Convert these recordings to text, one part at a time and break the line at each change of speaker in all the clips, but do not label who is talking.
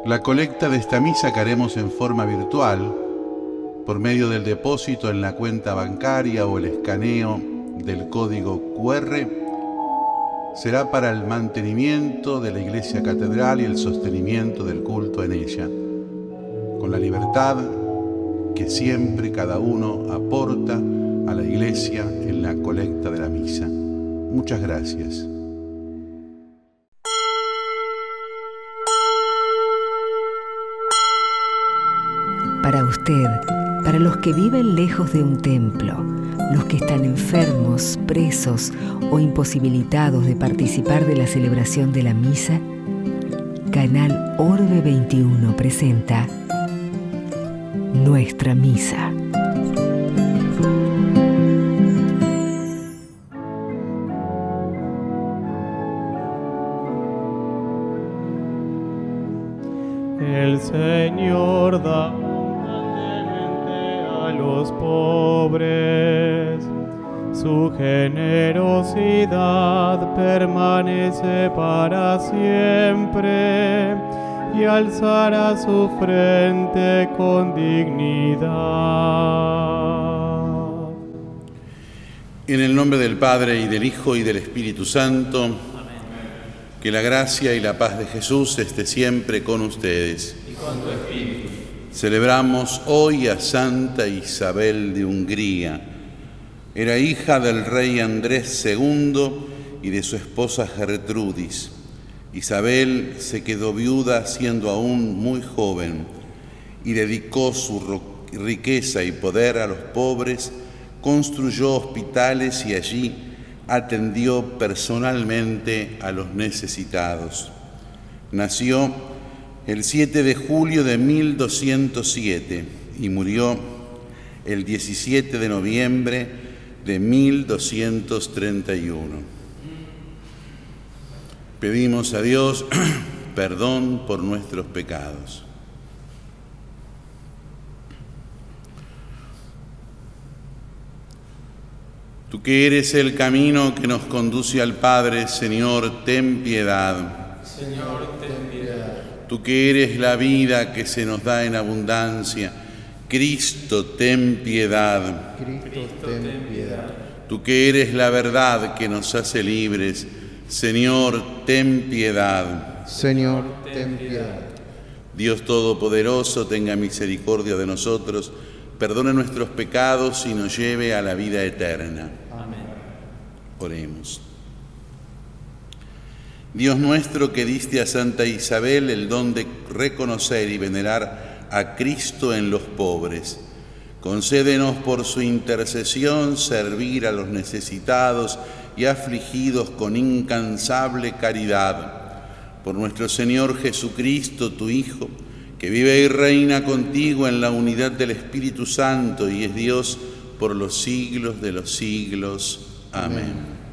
La colecta de esta misa que haremos en forma virtual, por medio del depósito en la cuenta bancaria o el escaneo del código QR, será para el mantenimiento de la Iglesia Catedral y el sostenimiento del culto en ella, con la libertad que siempre cada uno aporta a la Iglesia en la colecta de la misa. Muchas gracias.
Para usted, para los que viven lejos de un templo, los que están enfermos, presos o imposibilitados de participar de la celebración de la misa, Canal Orbe 21 presenta Nuestra Misa.
El Señor da a los pobres, su generosidad permanece para siempre y alzará su frente con dignidad.
En el nombre del Padre, y del Hijo, y del Espíritu Santo, amén. Que la gracia y la paz de Jesús esté siempre con ustedes.
Y con tu espíritu.
Celebramos hoy a Santa Isabel de Hungría. Era hija del rey Andrés II y de su esposa Gertrudis. Isabel se quedó viuda siendo aún muy joven y dedicó su riqueza y poder a los pobres, construyó hospitales y allí atendió personalmente a los necesitados. Nació el 7 de julio de 1207 y murió el 17 de noviembre de 1231. Pedimos a Dios perdón por nuestros pecados. Tú que eres el camino que nos conduce al Padre, Señor, ten piedad.
Señor, ten piedad.
Tú que eres la vida que se nos da en abundancia, Cristo, ten piedad.
Cristo, ten piedad.
Tú que eres la verdad que nos hace libres, Señor, ten piedad.
Señor, ten piedad.
Dios Todopoderoso, tenga misericordia de nosotros, perdone nuestros pecados y nos lleve a la vida eterna.
Amén.
Oremos. Dios nuestro, que diste a Santa Isabel el don de reconocer y venerar a Cristo en los pobres, concédenos por su intercesión servir a los necesitados y afligidos con incansable caridad. Por nuestro Señor Jesucristo, tu Hijo, que vive y reina contigo en la unidad del Espíritu Santo y es Dios por los siglos de los siglos. Amén.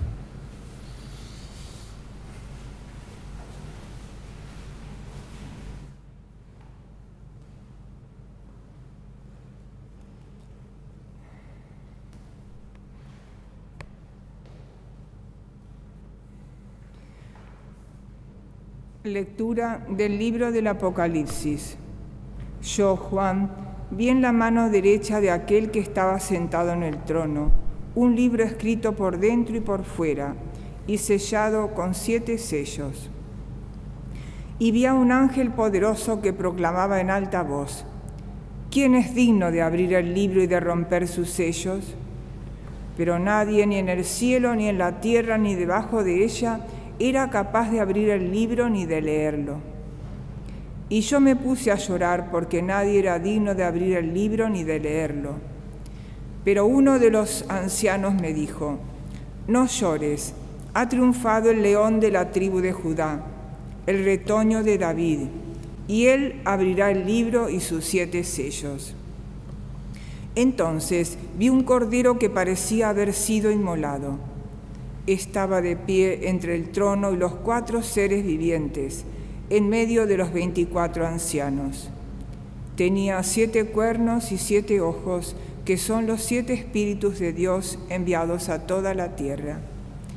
Lectura del libro del Apocalipsis. Yo, Juan, vi en la mano derecha de aquel que estaba sentado en el trono un libro escrito por dentro y por fuera y sellado con 7 sellos. Y vi a un ángel poderoso que proclamaba en alta voz: ¿Quién es digno de abrir el libro y de romper sus sellos? Pero nadie, ni en el cielo, ni en la tierra, ni debajo de ella, era capaz de abrir el libro ni de leerlo. Y yo me puse a llorar porque nadie era digno de abrir el libro ni de leerlo. Pero uno de los ancianos me dijo: no llores, ha triunfado el león de la tribu de Judá, el retoño de David, y él abrirá el libro y sus 7 sellos. Entonces vi un cordero que parecía haber sido inmolado. Estaba de pie entre el trono y los 4 seres vivientes, en medio de los 24 ancianos. Tenía 7 cuernos y 7 ojos, que son los 7 espíritus de Dios enviados a toda la tierra.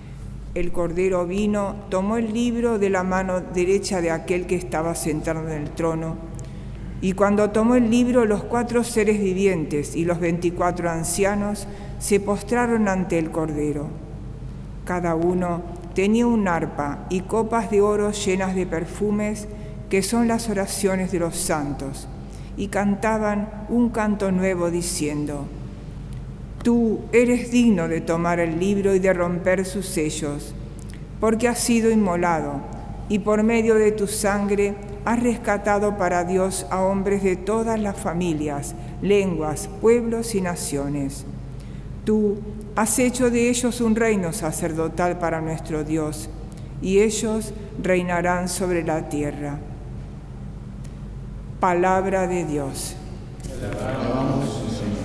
El Cordero vino, tomó el libro de la mano derecha de aquel que estaba sentado en el trono, y cuando tomó el libro, los 4 seres vivientes y los 24 ancianos se postraron ante el Cordero. Cada uno tenía un arpa y copas de oro llenas de perfumes, que son las oraciones de los santos, y cantaban un canto nuevo diciendo: Tú eres digno de tomar el libro y de romper sus sellos, porque has sido inmolado, y por medio de tu sangre has rescatado para Dios a hombres de todas las familias, lenguas, pueblos y naciones. Tú has hecho de ellos un reino sacerdotal para nuestro Dios, y ellos reinarán sobre la tierra. Palabra de Dios.
Alabamos, Señor.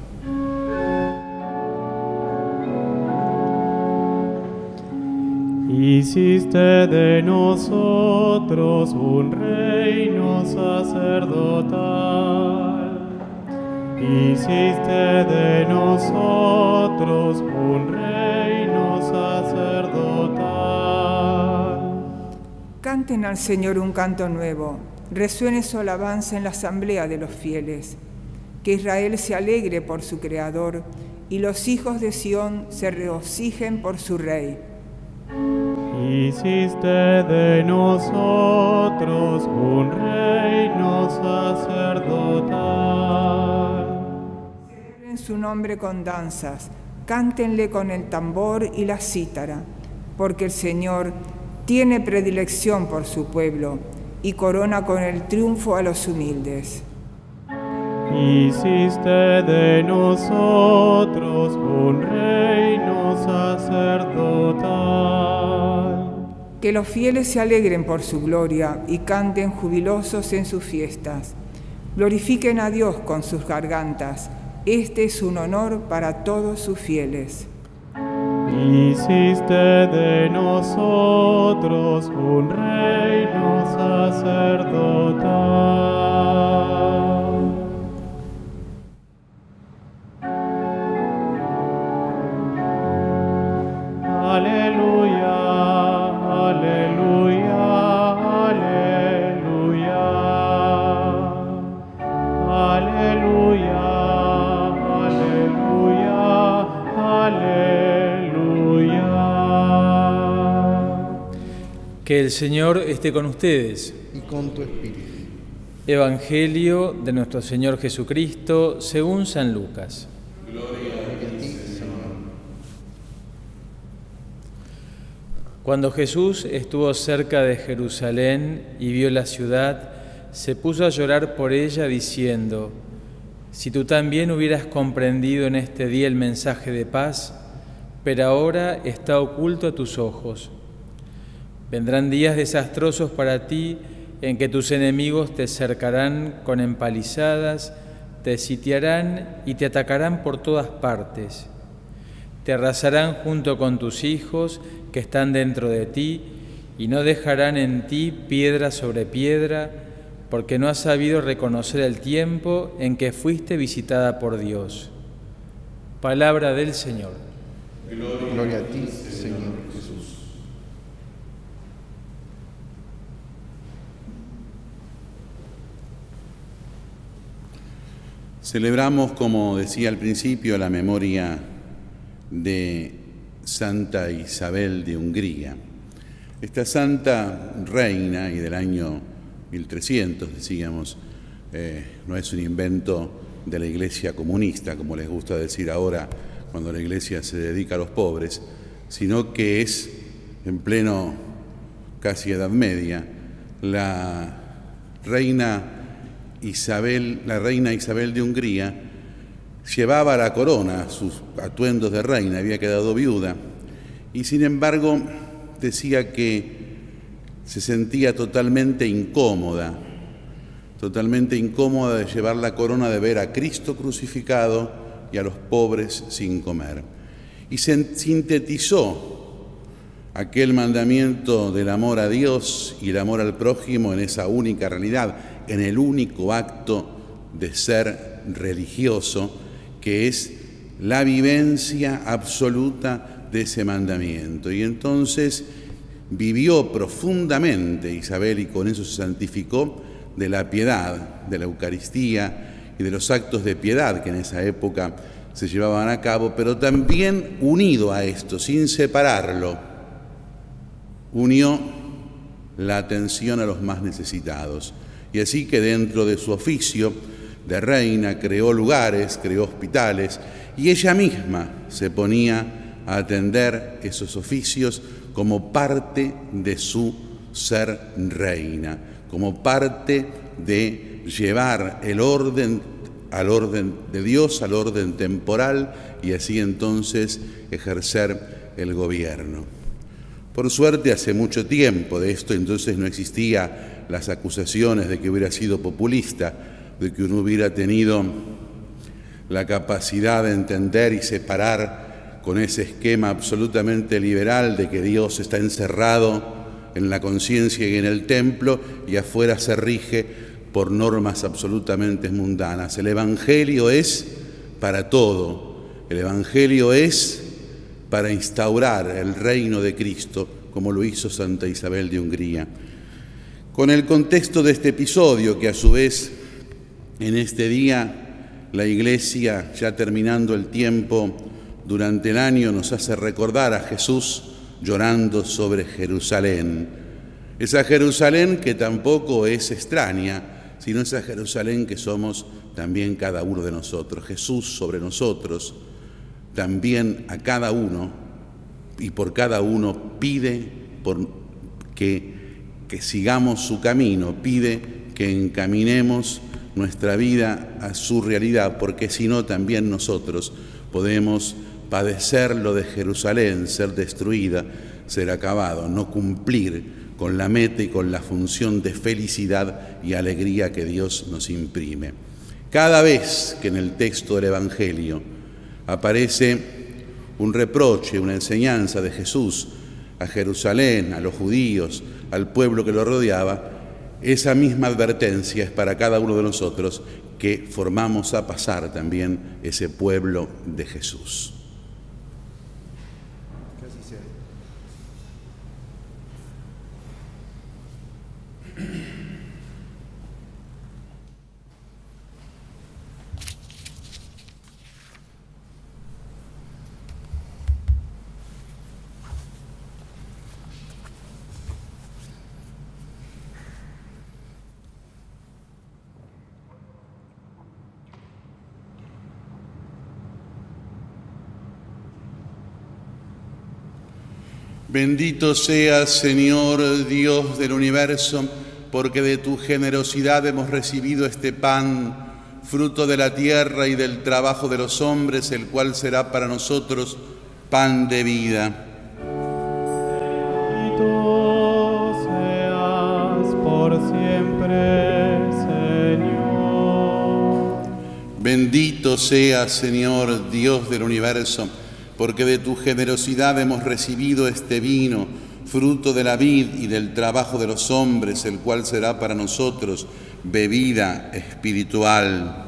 Hiciste de nosotros un reino sacerdotal. Hiciste de nosotros un reino sacerdotal.
Canten al Señor un canto nuevo, resuene su alabanza en la asamblea de los fieles. Que Israel se alegre por su Creador y los hijos de Sión se regocijen por su Rey.
Hiciste de nosotros un reino sacerdotal.
Celebren su nombre con danzas, cántenle con el tambor y la cítara, porque el Señor tiene predilección por su pueblo y corona con el triunfo a los humildes.
Hiciste de nosotros un reino sacerdotal.
Que los fieles se alegren por su gloria y canten jubilosos en sus fiestas. Glorifiquen a Dios con sus gargantas. Este es un honor para todos sus fieles.
Hiciste de nosotros un reino sacerdotal. Aleluya, aleluya, aleluya, aleluya, aleluya, aleluya.
Que el Señor esté con ustedes.
Y con tu espíritu.
Evangelio de nuestro Señor Jesucristo según San Lucas.
Gloria a ti, Señor.
Cuando Jesús estuvo cerca de Jerusalén y vio la ciudad, se puso a llorar por ella diciendo: Si tú también hubieras comprendido en este día el mensaje de paz, pero ahora está oculto a tus ojos. Vendrán días desastrosos para ti en que tus enemigos te cercarán con empalizadas, te sitiarán y te atacarán por todas partes. Te arrasarán junto con tus hijos que están dentro de ti y no dejarán en ti piedra sobre piedra, porque no has sabido reconocer el tiempo en que fuiste visitada por Dios. Palabra del Señor.
Gloria a ti, Señor Jesús.
Celebramos, como decía al principio, la memoria de Santa Isabel de Hungría. Esta santa reina, y del año 1300, decíamos, no es un invento de la Iglesia comunista, como les gusta decir ahora cuando la Iglesia se dedica a los pobres, sino que es, en pleno casi Edad Media, la reina Isabel de Hungría llevaba la corona, sus atuendos de reina, había quedado viuda, y sin embargo decía que se sentía totalmente incómoda de llevar la corona, de ver a Cristo crucificado y a los pobres sin comer. Y sintetizó aquel mandamiento del amor a Dios y el amor al prójimo en esa única realidad, en el único acto de ser religioso, que es la vivencia absoluta de ese mandamiento. Y entonces vivió profundamente Isabel, y con eso se santificó, de la piedad, de la Eucaristía y de los actos de piedad que en esa época se llevaban a cabo, pero también unido a esto, sin separarlo, unió la atención a los más necesitados. Y así que dentro de su oficio de reina creó lugares, creó hospitales, y ella misma se ponía a atender esos oficios como parte de su ser reina, como parte de llevar el orden al orden de Dios, al orden temporal, y así entonces ejercer el gobierno. Por suerte, hace mucho tiempo de esto, entonces no existía las acusaciones de que hubiera sido populista, de que uno hubiera tenido la capacidad de entender y separar con ese esquema absolutamente liberal de que Dios está encerrado en la conciencia y en el templo y afuera se rige por normas absolutamente mundanas. El Evangelio es para todo. El Evangelio es para instaurar el reino de Cristo, como lo hizo Santa Isabel de Hungría. Con el contexto de este episodio, que a su vez en este día la Iglesia, ya terminando el tiempo durante el año, nos hace recordar a Jesús llorando sobre Jerusalén. Esa Jerusalén que tampoco es extraña, sino esa Jerusalén que somos también cada uno de nosotros. Jesús sobre nosotros, también a cada uno y por cada uno pide que sigamos su camino, pide que encaminemos nuestra vida a su realidad, porque si no también nosotros podemos padecer lo de Jerusalén, ser destruida, ser acabado, no cumplir con la meta y con la función de felicidad y alegría que Dios nos imprime. Cada vez que en el texto del Evangelio aparece un reproche, una enseñanza de Jesús a Jerusalén, a los judíos, al pueblo que lo rodeaba, esa misma advertencia es para cada uno de nosotros que formamos a pasar también ese pueblo de Jesús. Bendito seas, Señor Dios del universo, porque de tu generosidad hemos recibido este pan, fruto de la tierra y del trabajo de los hombres, el cual será para nosotros pan de vida.
Bendito seas por siempre, Señor.
Bendito seas, Señor Dios del universo, porque de tu generosidad hemos recibido este vino, fruto de la vid y del trabajo de los hombres, el cual será para nosotros bebida espiritual.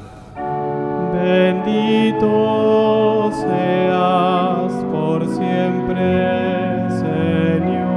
Bendito seas por siempre, Señor.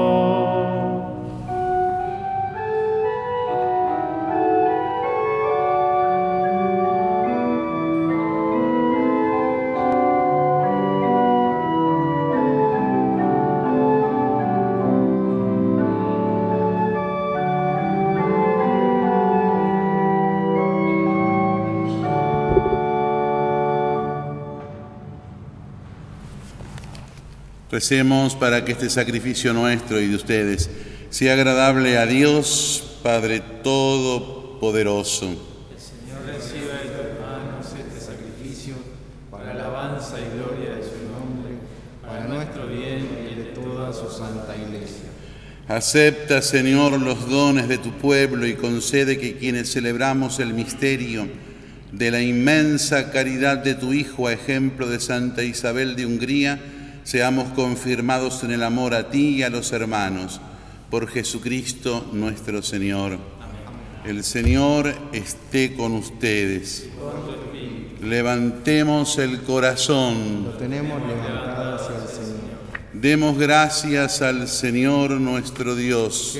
Recemos para que este sacrificio nuestro y de ustedes sea agradable a Dios, Padre Todopoderoso.
El Señor reciba de tus manos este sacrificio para alabanza y gloria de su nombre, para nuestro bien y el de toda su santa Iglesia.
Acepta, Señor, los dones de tu pueblo y concede que quienes celebramos el misterio de la inmensa caridad de tu Hijo, a ejemplo de Santa Isabel de Hungría, seamos confirmados en el amor a ti y a los hermanos. Por Jesucristo nuestro Señor. Amén. El Señor esté con ustedes. Levantemos el corazón.
Lo tenemos levantado hacia el Señor.
Demos gracias al Señor nuestro Dios.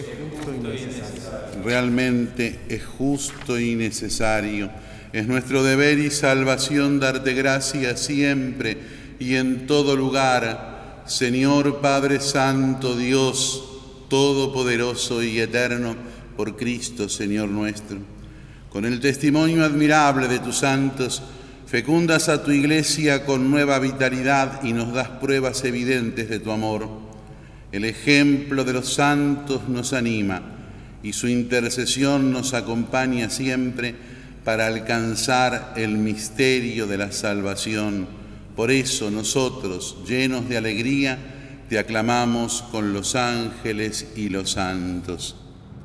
Realmente es justo y necesario. Es nuestro deber y salvación darte gracias siempre y en todo lugar, Señor Padre Santo, Dios Todopoderoso y Eterno, por Cristo, Señor nuestro. Con el testimonio admirable de tus santos, fecundas a tu Iglesia con nueva vitalidad y nos das pruebas evidentes de tu amor. El ejemplo de los santos nos anima y su intercesión nos acompaña siempre para alcanzar el misterio de la salvación. Por eso nosotros, llenos de alegría, te aclamamos con los ángeles y los santos.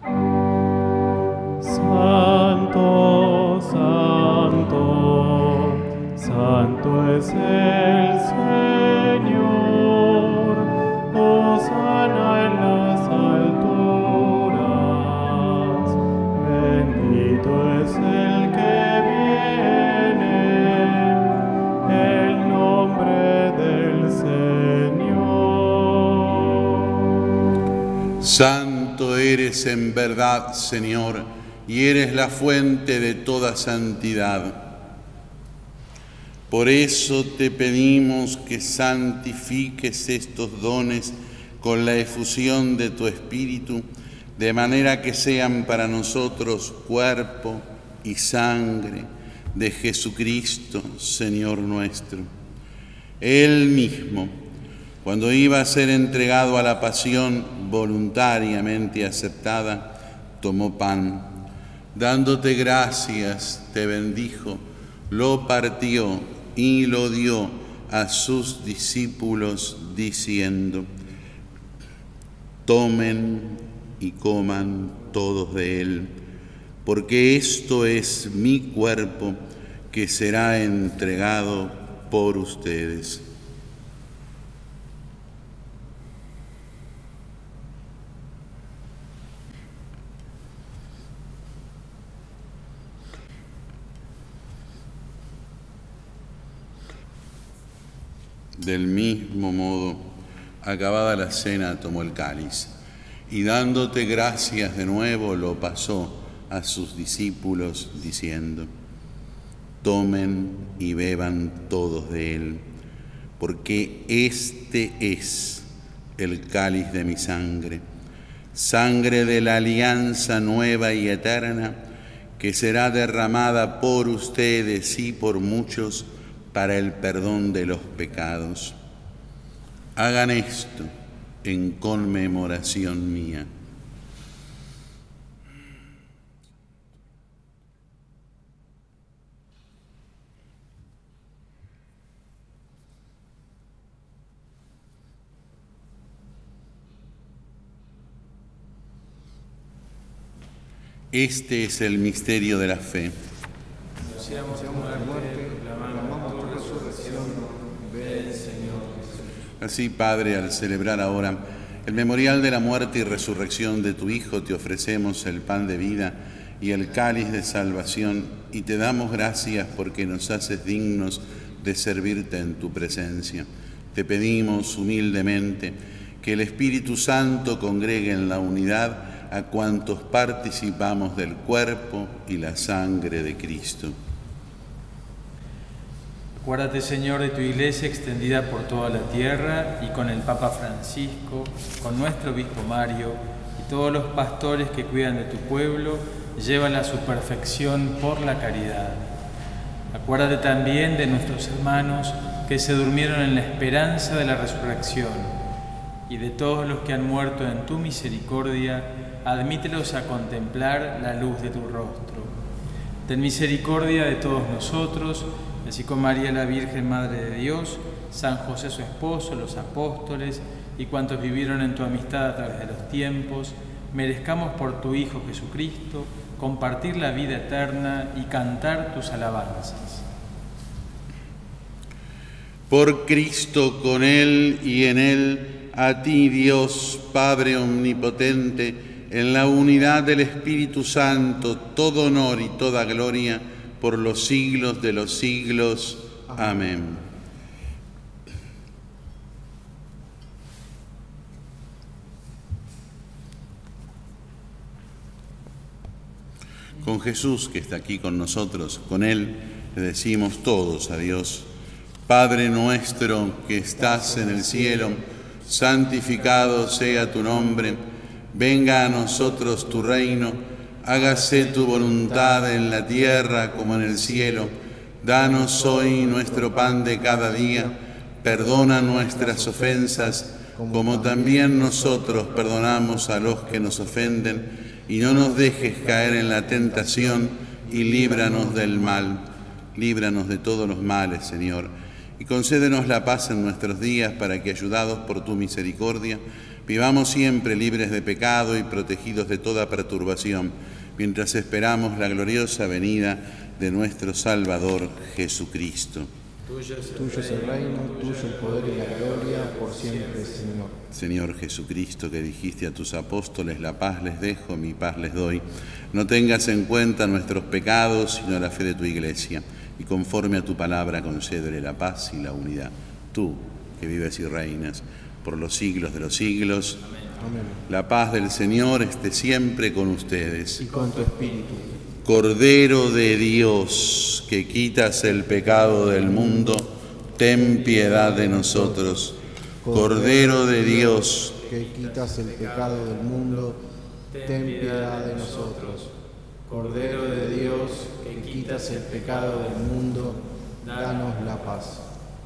Santo, santo, santo es el Señor, hosana en las alturas, bendito es el que viene, el nombre del Señor.
Santo eres en verdad, Señor, y eres la fuente de toda santidad. Por eso te pedimos que santifiques estos dones con la efusión de tu Espíritu, de manera que sean para nosotros cuerpo y sangre de Jesucristo, Señor nuestro. Él mismo, cuando iba a ser entregado a la pasión voluntariamente aceptada, tomó pan. Dándote gracias, te bendijo, lo partió y lo dio a sus discípulos, diciendo: tomen y coman todos de él, porque esto es mi cuerpo que será entregado por ustedes. Del mismo modo, acabada la cena, tomó el cáliz y dándote gracias de nuevo, lo pasó a sus discípulos, diciendo: tomen y beban todos de él, porque este es el cáliz de mi sangre, sangre de la alianza nueva y eterna, que será derramada por ustedes y por muchos para el perdón de los pecados. Hagan esto en conmemoración mía. Este es el misterio de la fe. Así, Padre, al celebrar ahora el memorial de la muerte y resurrección de tu Hijo, te ofrecemos el pan de vida y el cáliz de salvación, y te damos gracias porque nos haces dignos de servirte en tu presencia. Te pedimos humildemente que el Espíritu Santo congregue en la unidad a cuantos participamos del cuerpo y la sangre de Cristo.
Acuérdate, Señor, de tu Iglesia extendida por toda la tierra y con el Papa Francisco, con nuestro Obispo Mario y todos los pastores que cuidan de tu pueblo, llévala a su perfección por la caridad. Acuérdate también de nuestros hermanos que se durmieron en la esperanza de la resurrección y de todos los que han muerto en tu misericordia, admítelos a contemplar la luz de tu rostro. Ten misericordia de todos nosotros, así como María la Virgen, Madre de Dios, San José su esposo, los apóstoles y cuantos vivieron en tu amistad a través de los tiempos, merezcamos por tu Hijo Jesucristo compartir la vida eterna y cantar tus alabanzas.
Por Cristo, con Él y en Él, a ti, Dios, Padre omnipotente, en la unidad del Espíritu Santo, todo honor y toda gloria, por los siglos de los siglos. Amén. Con Jesús, que está aquí con nosotros, con Él le decimos todos a Dios: Padre nuestro que estás en el cielo, santificado sea tu nombre. Venga a nosotros tu reino. Hágase tu voluntad en la tierra como en el cielo. Danos hoy nuestro pan de cada día. Perdona nuestras ofensas, como también nosotros perdonamos a los que nos ofenden. Y no nos dejes caer en la tentación, y líbranos del mal. Líbranos de todos los males, Señor. Y concédenos la paz en nuestros días, para que, ayudados por tu misericordia, vivamos siempre libres de pecado y protegidos de toda perturbación, mientras esperamos la gloriosa venida de nuestro Salvador Jesucristo.
Tuyo es el reino, tuyo el poder y la gloria, por siempre, Señor.
Señor Jesucristo, que dijiste a tus apóstoles: la paz les dejo, mi paz les doy. No tengas en cuenta nuestros pecados, sino la fe de tu Iglesia. Y conforme a tu palabra, concédele la paz y la unidad. Tú, que vives y reinas por los siglos de los siglos.
Amén.
La paz del Señor esté siempre con ustedes.
Y con tu espíritu.
Cordero de Dios, que quitas el pecado del mundo, ten piedad de nosotros. Cordero de Dios,
que quitas el pecado del mundo, ten piedad de nosotros. Cordero de Dios, que quitas el pecado del mundo, danos la paz.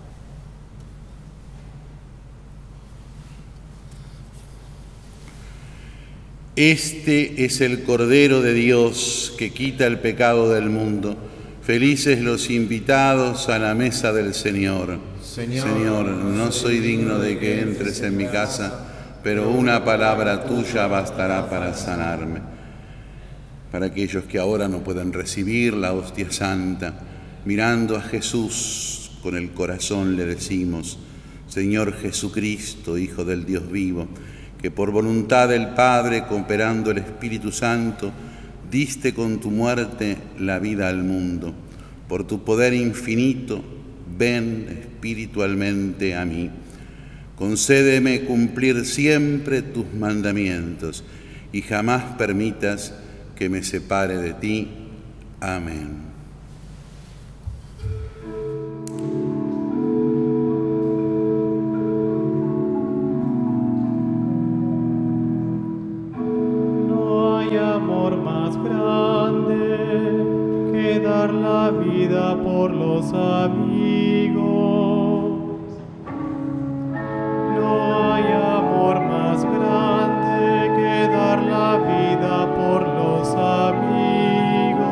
Este es el Cordero de Dios que quita el pecado del mundo. Felices los invitados a la mesa del Señor. Señor, no soy digno de que entres en mi casa, pero una palabra tuya bastará para sanarme. Para aquellos que ahora no pueden recibir la hostia santa, mirando a Jesús con el corazón le decimos: Señor Jesucristo, Hijo del Dios vivo, que por voluntad del Padre, cooperando el Espíritu Santo, diste con tu muerte la vida al mundo. Por tu poder infinito, ven espiritualmente a mí. Concédeme cumplir siempre tus mandamientos y jamás permitas que me separe de ti. Amén.
Amor más grande que dar la vida por los amigos. No hay amor más grande que dar la vida por los amigos.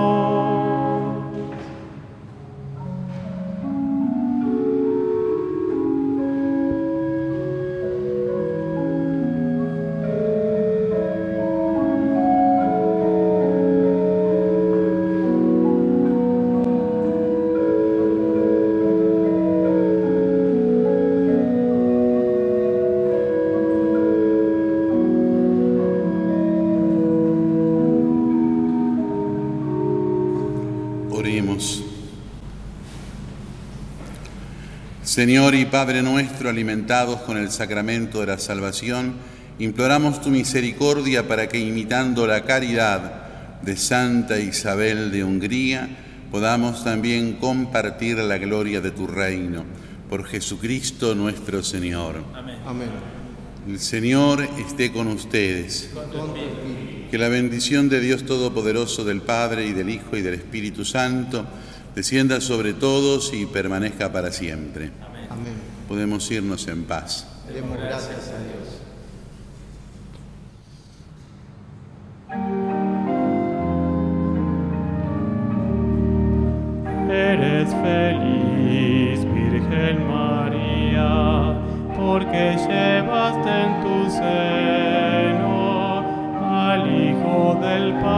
Oremos. Señor y Padre nuestro, alimentados con el sacramento de la salvación, imploramos tu misericordia para que, imitando la caridad de Santa Isabel de Hungría, podamos también compartir la gloria de tu reino. Por Jesucristo nuestro Señor.
Amén.
Amén.
El Señor esté con ustedes. Que la bendición de Dios Todopoderoso, del Padre, y del Hijo, y del Espíritu Santo, descienda sobre todos y permanezca para siempre.
Amén.
Podemos irnos en paz.
Demos gracias a Dios.
Eres feliz, Virgen María, porque llevaste en tu seno al Hijo del Padre.